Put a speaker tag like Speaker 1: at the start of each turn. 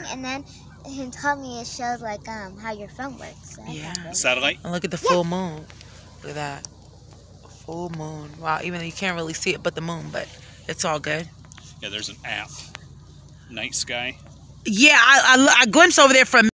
Speaker 1: and then he told me it shows like how your phone works. So
Speaker 2: Yeah.
Speaker 3: Satellite.
Speaker 2: And look at the full moon. Look at that. Full moon. Wow, even though you can't really see it but the moon, but it's all good.
Speaker 3: Yeah, there's an app. Night sky.
Speaker 2: Yeah, I glimpsed over there for a